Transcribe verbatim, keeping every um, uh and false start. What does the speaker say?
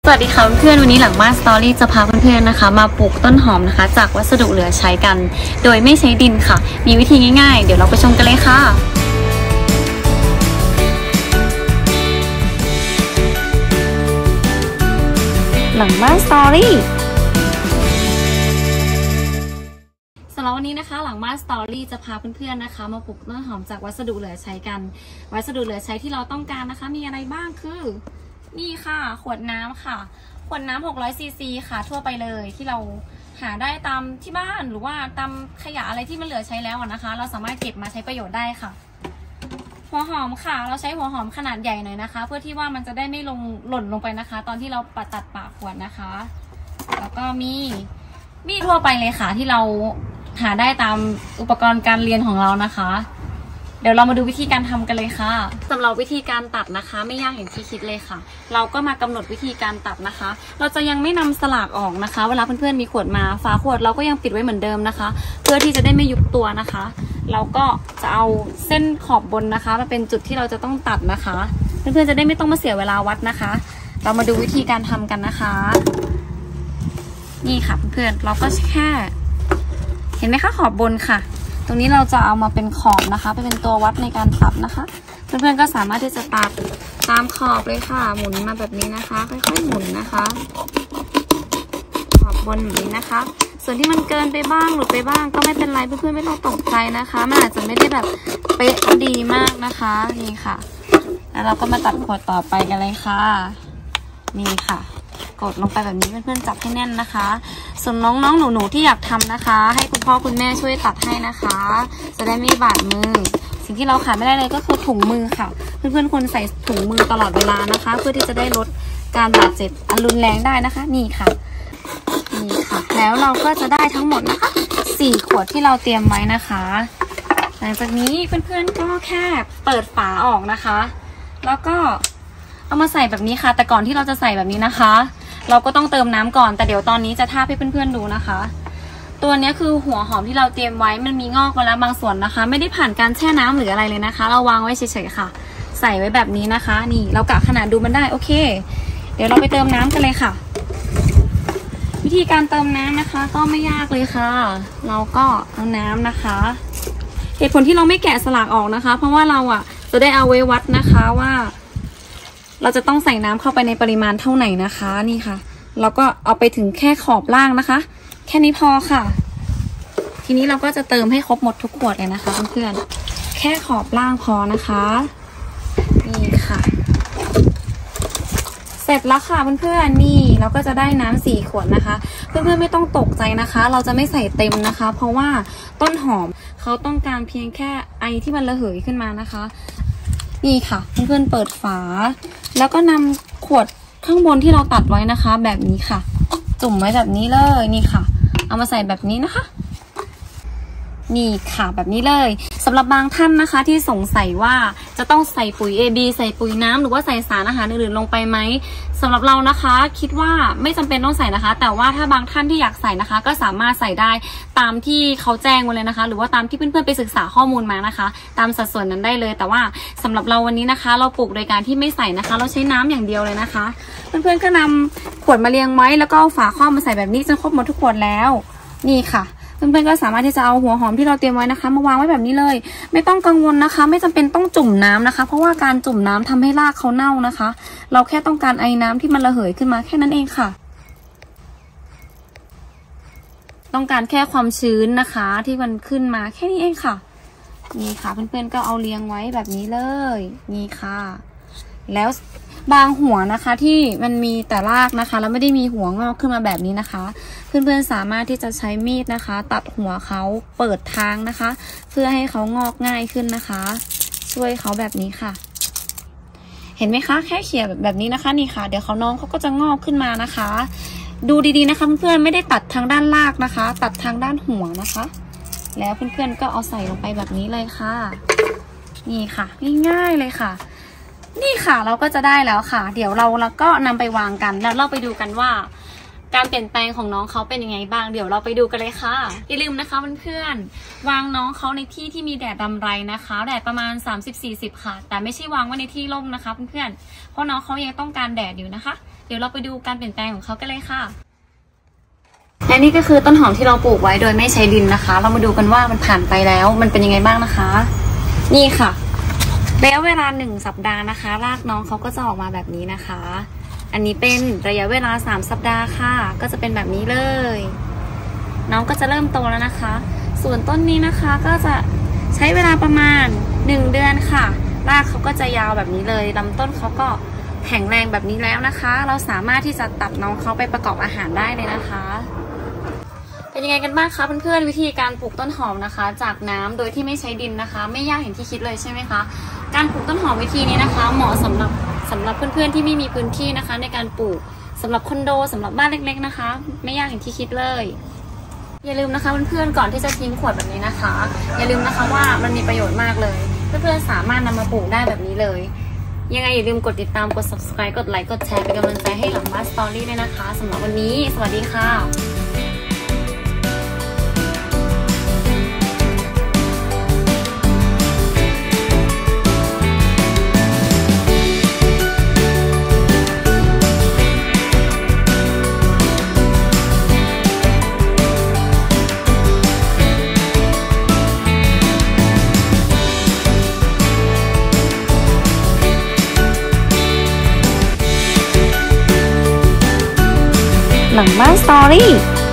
สวัสดีค่ะเพื่อนวันนี้หลังบ้านสตอรี่จะพาเพื่อนๆนะคะมาปลูกต้นหอมนะคะจากวัสดุเหลือใช้กันโดยไม่ใช้ดินค่ะมีวิธีง่ายๆเดี๋ยวเราไปชมกันเลยค่ะหลังบ้านสตอรี่สำหรับวันนี้นะคะหลังบ้านสตอรี่จะพาเพื่อนๆนะคะมาปลูกต้นหอมจากวัสดุเหลือใช้กันวัสดุเหลือใช้ที่เราต้องการนะคะมีอะไรบ้างคือนี่ค่ะขวดน้ำค่ะขวดน้ำหกร้อยซีซีค่ะทั่วไปเลยที่เราหาได้ตามที่บ้านหรือว่าตามขยะอะไรที่มันเหลือใช้แล้วนะคะเราสามารถเก็บมาใช้ประโยชน์ได้ค่ะหัวหอมค่ะเราใช้หัวหอมขนาดใหญ่หน่อยนะคะเพื่อที่ว่ามันจะได้ไม่ลงหล่นลงไปนะคะตอนที่เราปัดตัดปากขวดนะคะแล้วก็มีมีดทั่วไปเลยค่ะที่เราหาได้ตามอุปกรณ์การเรียนของเรานะคะเดี๋ยวเรามาดูวิธีการทำกันเลยค่ะสำหรับวิธีการตัดนะคะไม่ยากอย่างที่คิดเลยค่ะเราก็มากำหนดวิธีการตัดนะคะเราจะยังไม่นำสลากออกนะคะเวลาเพื่อนๆมีขวดมาฝาขวดเราก็ยังปิดไว้เหมือนเดิมนะคะเพื่อที่จะได้ไม่ยุบตัวนะคะเราก็จะเอาเส้นขอบบนนะคะมาเป็นจุดที่เราจะต้องตัดนะคะเพื่อนๆจะได้ไม่ต้องมาเสียเวลาวัดนะคะเรามาดูวิธีการทำกันนะคะนี่ค่ะเพื่อนๆเราก็แค่เห็นไหมคะขอบบนค่ะตรงนี้เราจะเอามาเป็นขอบนะคะไปเป็นตัววัดในการตัดนะคะเพื่อนๆก็สามารถที่จะตัดตามขอบเลยค่ะหมุนมาแบบนี้นะคะค่อยๆหมุนนะคะขอบบนแบบนี้นะคะส่วนที่มันเกินไปบ้างหรือไปบ้างก็ไม่เป็นไรเพื่อนๆไม่ต้องตกใจนะคะมันอาจจะไม่ได้แบบเป๊ะดีมากนะคะนี่ค่ะแล้วเราก็มาตัดขวดต่อไปกันเลยค่ะนี่ค่ะกดลงไปแบบนี้เพื่อนๆจับให้แน่นนะคะส่วนน้องๆหนูๆที่อยากทำนะคะให้คุณพ่อคุณแม่ช่วยตัดให้นะคะจะได้ไม่บาดมือสิ่งที่เราขาดไม่ได้เลยก็คือถุงมือค่ะเพื่อนๆควรใส่ถุงมือตลอดเวลานะคะเพื่อที่จะได้ลดการบาดเจ็บอันรุนแรงได้นะคะนี่ค่ะนี่ค่ะแล้วเราก็จะได้ทั้งหมดนะคะสี่ขวดที่เราเตรียมไว้นะคะหลังจากนี้เพื่อนๆก็แค่เปิดฝาออกนะคะแล้วก็เอามาใส่แบบนี้ค่ะแต่ก่อนที่เราจะใส่แบบนี้นะคะเราก็ต้องเติมน้ำก่อนแต่เดี๋ยวตอนนี้จะทาให้เพื่อนๆดูนะคะตัวนี้คือหัวหอมที่เราเตรียมไว้มันมีงอกมาแล้วบางส่วนนะคะไม่ได้ผ่านการแช่น้ำหรืออะไรเลยนะคะเราวางไว้เฉยๆค่ะใส่ไว้แบบนี้นะคะนี่เรากะขนาดดูมันได้โอเคเดี๋ยวเราไปเติมน้ำกันเลยค่ะวิธีการเติมน้ำนะคะก็ไม่ยากเลยค่ะเราก็เอาน้ำนะคะเหตุผลที่เราไม่แกะสลักออกนะคะเพราะว่าเราอ่ะจะได้เอาไว้วัดนะคะว่าเราจะต้องใส่น้ำเข้าไปในปริมาณเท่าไหร่นะคะนี่ค่ะเราก็เอาไปถึงแค่ขอบล่างนะคะแค่นี้พอค่ะทีนี้เราก็จะเติมให้ครบหมดทุกขวดเลยนะคะเพื่อนๆแค่ขอบล่างพอนะคะนี่ค่ะเสร็จแล้วค่ะเพื่อนๆนี่เราก็จะได้น้ำสี่ขวดนะคะเพื่อนๆไม่ต้องตกใจนะคะเราจะไม่ใส่เต็มนะคะเพราะว่าต้นหอมเขาต้องการเพียงแค่ไอที่มันระเหยขึ้นมานะคะนี่ค่ะเพื่อนๆเปิดฝาแล้วก็นำขวดข้างบนที่เราตัดไว้นะคะแบบนี้ค่ะจุ่มไว้แบบนี้เลยนี่ค่ะเอามาใส่แบบนี้นะคะนี่ค่ะแบบนี้เลยสำหรับบางท่านนะคะที่สงสัยว่าจะต้องใส่ปุ๋ย เอ บี ใส่ปุ๋ยน้ำหรือว่าใส่สารอาหารอื่นๆลงไปไหมสำหรับเรานะคะคิดว่าไม่จำเป็นต้องใส่นะคะแต่ว่าถ้าบางท่านที่อยากใส่นะคะก็สามารถใส่ได้ตามที่เขาแจ้งมาเลยนะคะหรือว่าตามที่เพื่อนๆไปศึกษาข้อมูลมานะคะตามสัดส่วนนั้นได้เลยแต่ว่าสำหรับเราวันนี้นะคะเราปลูกโดยการที่ไม่ใส่นะคะเราใช้น้ำอย่างเดียวเลยนะคะเพื่อนๆก็นำขวดมาเรียงไว้แล้วก็เอาฝาครอบมาใส่แบบนี้จนครบหมดทุกขวดแล้วนี่ค่ะเพื่อนๆก็สามารถที่จะเอาหัวหอมที่เราเตรียมไว้นะคะมาวางไว้แบบนี้เลยไม่ต้องกังวลนะคะไม่จำเป็นต้องจุ่มน้ำนะคะเพราะว่าการจุ่มน้ำทำให้รากเขาเน่านะคะเราแค่ต้องการไอ้น้ำที่มันระเหยขึ้นมาแค่นั้นเองค่ะต้องการแค่ความชื้นนะคะที่มันขึ้นมาแค่นี้เองค่ะนี่ค่ะเพื่อนๆก็เอาเรียงไว้แบบนี้เลยนี่ค่ะแล้วบางหัวนะคะที่มันมีแต่รากนะคะแล้วไม่ได้มีหัวงอกขึ้นมาแบบนี้นะคะเพื่อนๆสามารถที่จะใช้มีดนะคะตัดหัวเขาเปิดทางนะคะเพื่อให้เขางอกง่ายขึ้นนะคะช่วยเขาแบบนี้ค่ะเห็นไหมคะแค่เขี่ยแบบนี้นะคะนี่ค่ะเดี๋ยวเขาน้องเขาก็จะงอกขึ้นมานะคะดูดีๆนะคะเพื่อนๆไม่ได้ตัดทางด้านรากนะคะตัดทางด้านหัวนะคะแล้วเพื่อนๆก็เอาใส่ลงไปแบบนี้เลยค่ะนี่ค่ะง่ายๆเลยค่ะนี่ค่ะเราก็จะได้แล้วค่ะเดี๋ยวเราแล้วก็นำไปวางกันแล้วเราไปดูกันว่าการเปลี่ยนแปลงของน้องเขาเป็นยังไงบ้างเดี๋ยวเราไปดูกันเลยค่ะอย่าลืมนะคะเพื่อนๆวางน้องเขาในที่ที่มีแดดรำไรนะคะแดดประมาณ สามสิบถึงสี่สิบ ค่ะแต่ไม่ใช่วางไว้ในที่ร่มนะคะเพื่อนๆเพราะน้องเขายังต้องการแดดอยู่นะคะเดี๋ยวเราไปดูการเปลี่ยนแปลงของเขากันเลยค่ะและนี่ก็คือต้นหอมที่เราปลูกไว้โดยไม่ใช้ดินนะคะเรามาดูกันว่ามันผ่านไปแล้วมันเป็นยังไงบ้างนะคะนี่ค่ะระยะเวลาหนึ่งสัปดาห์นะคะรากน้องเขาก็จะออกมาแบบนี้นะคะอันนี้เป็นระยะเวลาสามสัปดาห์ค่ะก็จะเป็นแบบนี้เลยน้องก็จะเริ่มโตแล้วนะคะส่วนต้นนี้นะคะก็จะใช้เวลาประมาณหนึ่งเดือนค่ะรากเขาก็จะยาวแบบนี้เลยลำต้นเขาก็แข็งแรงแบบนี้แล้วนะคะเราสามารถที่จะตัดน้องเขาไปประกอบอาหารได้เลยนะคะเป็นยังไงกันบ้างคะเพื่อนๆวิธีการปลูกต้นหอมนะคะจากน้ำโดยที่ไม่ใช้ดินนะคะไม่ยากอย่างที่คิดเลยใช่ไหมคะการปลูกต้นหอมวิธีนี้นะคะเหมาะสำหรับสำหรับเพื่อนๆที่ไม่มีพื้นที่นะคะในการปลูกสำหรับคอนโดสำหรับบ้านเล็กๆนะคะไม่ยากอย่างที่คิดเลยอย่าลืมนะคะเพื่อนๆก่อนที่จะทิ้งขวดแบบนี้นะคะอย่าลืมนะคะว่ามันมีประโยชน์มากเลยเพื่อนๆสามารถนำมาปลูกได้แบบนี้เลยยังไงอย่าลืมกดติดตามกด ซับสไครบ์ กดไลค์กดแชร์เป็นกำลังใจให้หลังบ้านสตอรี่ด้วยนะคะสำหรับวันนี้สวัสดีค่ะหลังบ้านสตอรี่